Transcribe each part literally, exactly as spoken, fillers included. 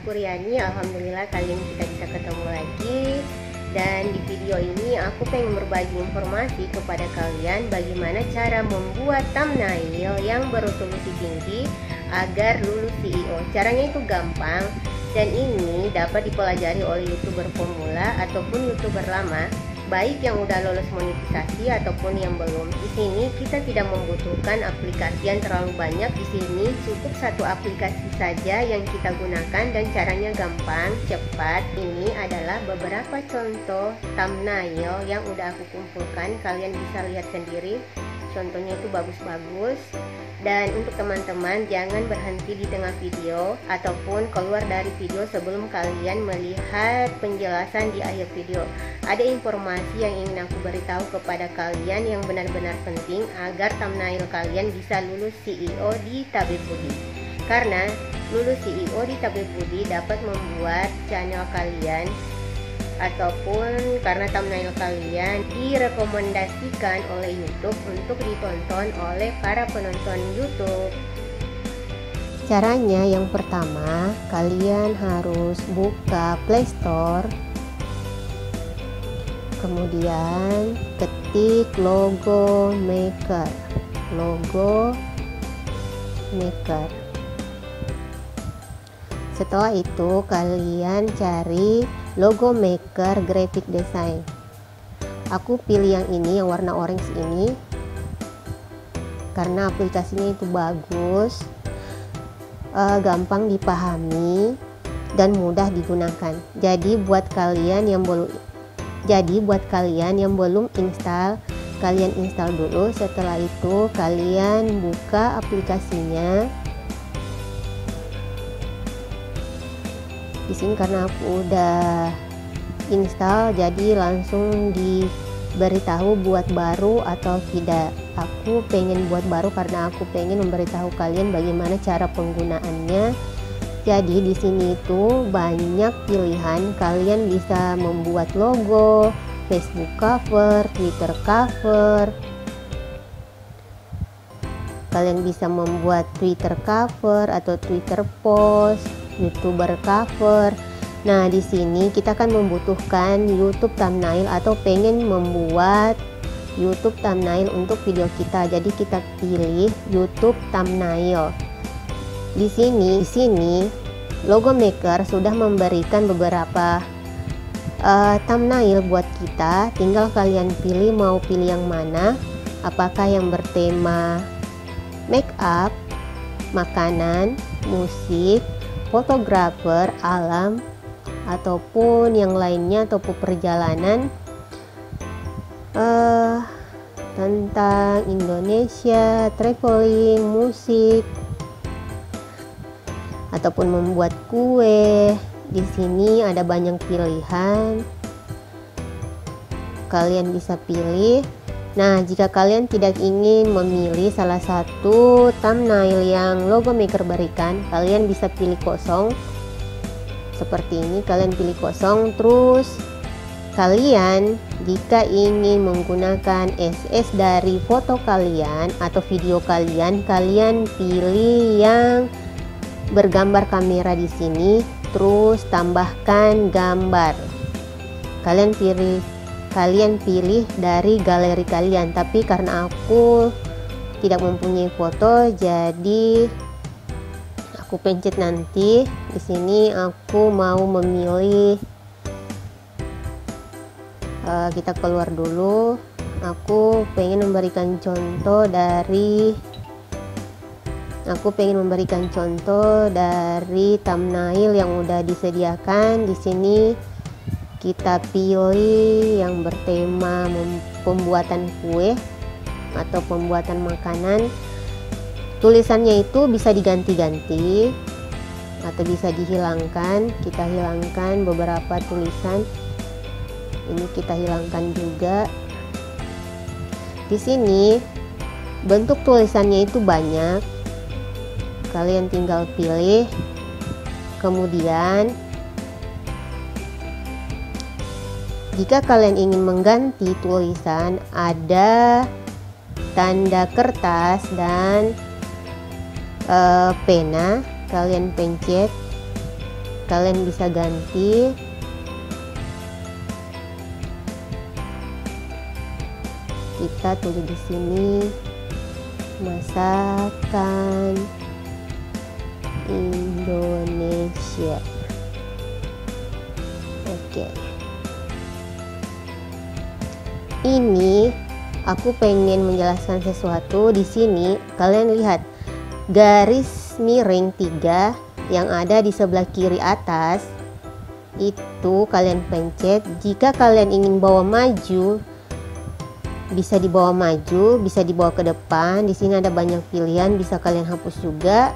Syukuriani, alhamdulillah kali ini kita bisa ketemu lagi. Dan di video ini aku pengen berbagi informasi kepada kalian bagaimana cara membuat thumbnail yang beresolusi tinggi agar lulus C E O. Caranya itu gampang dan ini dapat dipelajari oleh YouTuber pemula ataupun YouTuber lama, baik yang udah lolos monetisasi ataupun yang belum. Di sini kita tidak membutuhkan aplikasi yang terlalu banyak. Di sini cukup satu aplikasi saja yang kita gunakan dan caranya gampang, cepat. Ini adalah beberapa contoh thumbnail yang udah aku kumpulkan. Kalian bisa lihat sendiri. Contohnya itu bagus-bagus. Dan untuk teman-teman, jangan berhenti di tengah video ataupun keluar dari video sebelum kalian melihat penjelasan di akhir video. Ada informasi yang ingin aku beritahu kepada kalian yang benar-benar penting agar thumbnail kalian bisa lulus C E O di Tabefudi. Karena lulus C E O di Tabefudi dapat membuat channel kalian ataupun karena thumbnail kalian direkomendasikan oleh YouTube untuk ditonton oleh para penonton YouTube. Caranya yang pertama, kalian harus buka Play Store, kemudian ketik logo maker, logo maker. Setelah itu kalian cari logo maker graphic design. Aku pilih yang ini, yang warna orange ini, karena aplikasinya itu bagus, uh, gampang dipahami dan mudah digunakan. Jadi buat kalian yang belum, jadi buat kalian yang belum install, kalian install dulu. Setelah itu kalian buka aplikasinya. Di sini karena aku udah install, jadi langsung diberitahu buat baru atau tidak. Aku pengen buat baru karena aku pengen memberitahu kalian bagaimana cara penggunaannya. Jadi di sini itu banyak pilihan. Kalian bisa membuat logo, Facebook cover, Twitter cover. Kalian bisa membuat Twitter cover atau Twitter post, YouTuber cover. Nah, di sini kita akan membutuhkan YouTube thumbnail atau pengen membuat YouTube thumbnail untuk video kita. Jadi kita pilih YouTube thumbnail. Di sini, di sini logo maker sudah memberikan beberapa uh, thumbnail buat kita. Tinggal kalian pilih mau pilih yang mana. Apakah yang bertema make up, makanan, musik, fotografer, alam, ataupun yang lainnya, ataupun perjalanan uh, tentang Indonesia, traveling, musik, ataupun membuat kue. Di sini ada banyak pilihan, kalian bisa pilih. Nah, jika kalian tidak ingin memilih salah satu thumbnail yang logo maker berikan, kalian bisa pilih kosong. Seperti ini, kalian pilih kosong. Terus kalian jika ingin menggunakan S S dari foto kalian atau video kalian, kalian pilih yang bergambar kamera di sini, terus tambahkan gambar. Kalian pilih Kalian pilih dari galeri kalian, tapi karena aku tidak mempunyai foto, jadi aku pencet nanti. Di sini aku mau memilih, uh, kita keluar dulu. Aku pengen memberikan contoh dari, aku pengen memberikan contoh dari thumbnail yang udah disediakan. Di sini kita pilih yang bertema pembuatan kue atau pembuatan makanan. Tulisannya itu bisa diganti-ganti atau bisa dihilangkan. Kita hilangkan beberapa tulisan. Ini kita hilangkan juga. Di sini bentuk tulisannya itu banyak. Kalian tinggal pilih. Kemudian jika kalian ingin mengganti tulisan, ada tanda kertas dan e, pena. Kalian pencet kalian bisa ganti. Kita tulis di sini masakan Indonesia. Oke. Ini aku pengen menjelaskan sesuatu di sini. Kalian lihat garis miring tiga yang ada di sebelah kiri atas itu kalian pencet. Jika kalian ingin bawa maju, bisa dibawa maju, bisa dibawa ke depan. Di sini ada banyak pilihan, bisa kalian hapus juga.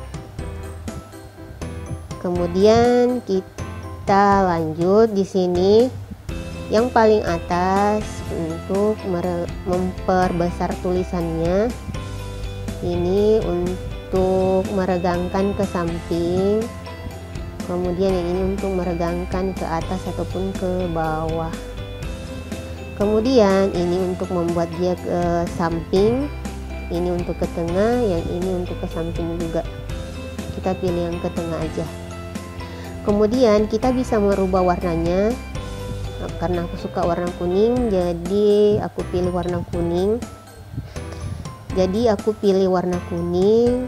Kemudian kita lanjut di sini yang paling atas untuk memperbesar tulisannya. Ini untuk meregangkan ke samping. Kemudian yang ini untuk meregangkan ke atas ataupun ke bawah. Kemudian ini untuk membuat dia ke samping, ini untuk ke tengah, yang ini untuk ke samping juga. Kita pilih yang ke tengah aja. Kemudian kita bisa merubah warnanya. Nah, karena aku suka warna kuning, jadi aku pilih warna kuning. Jadi aku pilih warna kuning.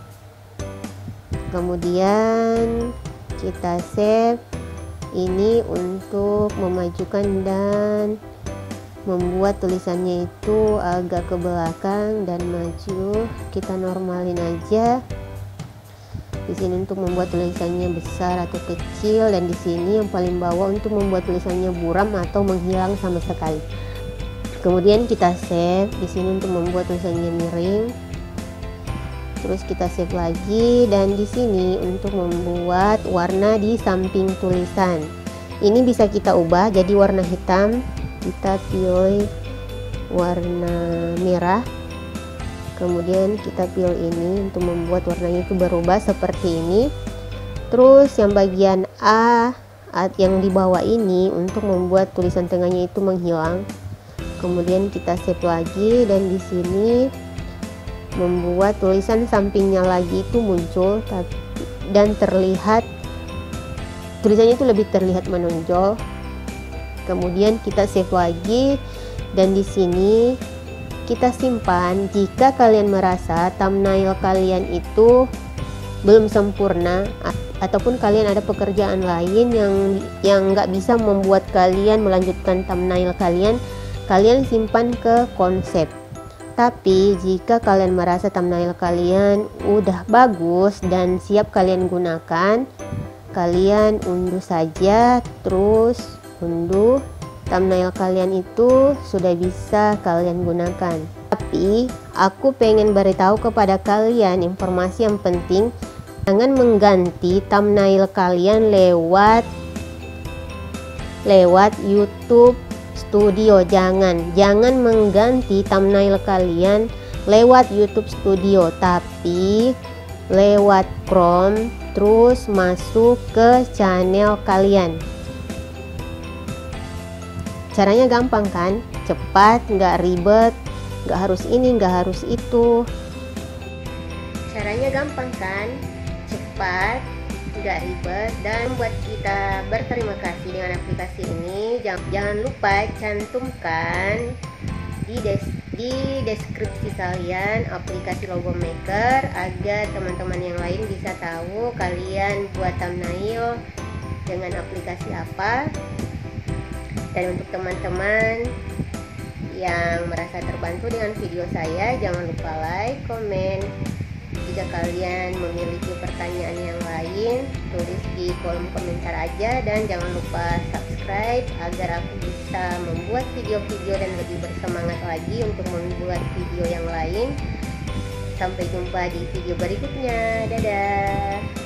Kemudian kita save. Ini untuk memajukan dan membuat tulisannya itu agak ke belakang dan maju. Kita normalin aja. Di sini untuk membuat tulisannya besar atau kecil, dan di sini yang paling bawah untuk membuat tulisannya buram atau menghilang sama sekali. Kemudian kita save. Di sini untuk membuat tulisannya miring. Terus kita save lagi, dan di sini untuk membuat warna di samping tulisan. Ini bisa kita ubah jadi warna hitam. Kita pilih warna merah. Kemudian kita pilih ini untuk membuat warnanya itu berubah seperti ini. Terus yang bagian A yang di bawah ini untuk membuat tulisan tengahnya itu menghilang. Kemudian kita save lagi, dan di sini membuat tulisan sampingnya lagi itu muncul dan terlihat, tulisannya itu lebih terlihat menonjol. Kemudian kita save lagi, dan di sini kita simpan. Jika kalian merasa thumbnail kalian itu belum sempurna, ataupun kalian ada pekerjaan lain yang yang nggak bisa membuat kalian melanjutkan thumbnail kalian, kalian simpan ke konsep. Tapi jika kalian merasa thumbnail kalian udah bagus dan siap kalian gunakan, kalian unduh saja. Terus unduh, thumbnail kalian itu sudah bisa kalian gunakan. Tapi aku pengen beritahu kepada kalian informasi yang penting. Jangan mengganti thumbnail kalian lewat lewat YouTube Studio. Jangan jangan mengganti thumbnail kalian lewat YouTube Studio, tapi lewat Chrome. Terus masuk ke channel kalian. Caranya gampang kan? Cepat, nggak ribet, nggak harus ini, nggak harus itu. Caranya gampang kan? Cepat, nggak ribet, dan buat kita berterima kasih dengan aplikasi ini. Jangan, jangan lupa cantumkan di, des, di deskripsi kalian aplikasi Logo Maker agar teman-teman yang lain bisa tahu kalian buat thumbnail dengan aplikasi apa. Dan untuk teman-teman yang merasa terbantu dengan video saya, jangan lupa like, komen. Jika kalian memiliki pertanyaan yang lain, tulis di kolom komentar aja, dan jangan lupa subscribe agar aku bisa membuat video-video dan lebih bersemangat lagi untuk membuat video yang lain. Sampai jumpa di video berikutnya. Dadah.